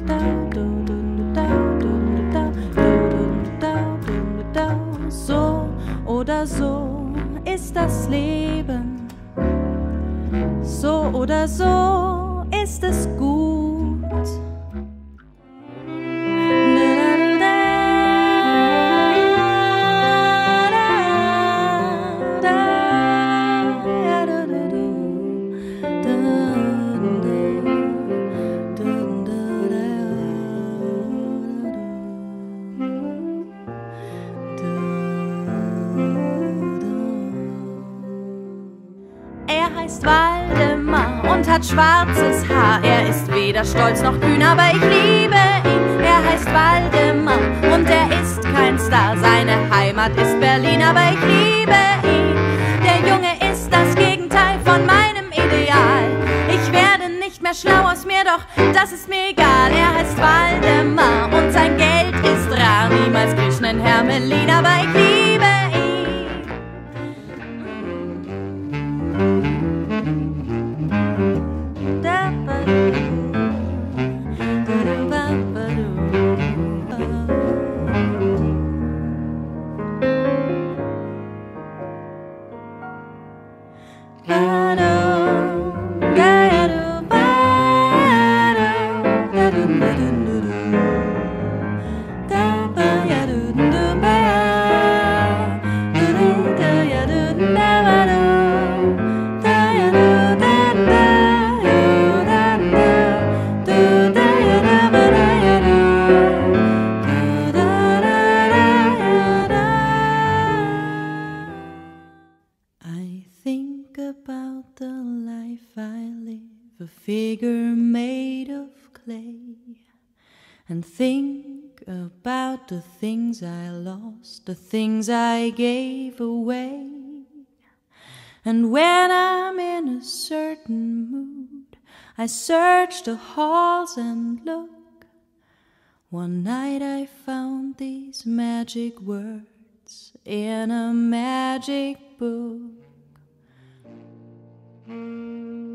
So oder so ist das Leben. So oder so ist es gut. Waldemar und hat schwarzes Haar. Er ist weder stolz noch kühn, aber ich liebe ihn. Er heißt Waldemar und er ist kein Star. Seine Heimat ist Berlin, aber ich liebe ihn. Der Junge ist das Gegenteil von meinem Ideal. Ich werde nicht mehr schlau aus mir, doch das ist mir egal. Er heißt Waldemar und sein Geld ist rar. Niemals Griechen Hermelin, aber ich liebe ihn. And think about the things I lost, the things I gave away. And when I'm in a certain mood, I search the halls and look. One night I found these magic words in a magic book.